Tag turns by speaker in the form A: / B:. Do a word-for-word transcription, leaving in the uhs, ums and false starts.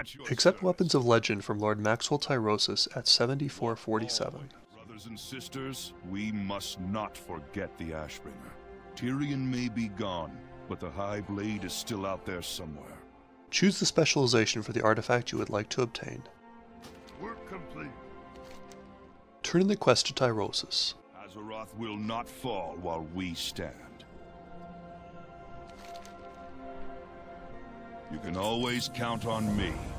A: at your
B: Accept
A: service.
B: weapons of legend from Lord Maxwell Tyrosus at seventy-four forty-seven.
A: Brothers and sisters, we must not forget the Ashbringer. Tyrion may be gone, but the High Blade is still out there somewhere.
B: Choose the specialization for the artifact you would like to obtain.
A: Work complete.
B: Turn in the quest to Tyrosus.
A: Azeroth will not fall while we stand. You can always count on me.